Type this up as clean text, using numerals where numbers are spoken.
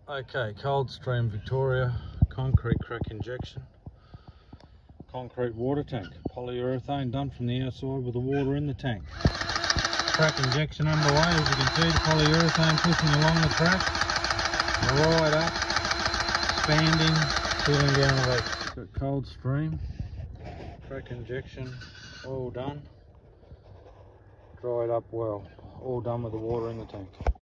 Okay, Coldstream Victoria, concrete crack injection, concrete water tank, polyurethane done from the outside with the water in the tank. Crack injection underway, as you can see the polyurethane pushing along the crack, right up, expanding, sealing down the leak. Got Coldstream, crack injection, all done, dried up well, all done with the water in the tank.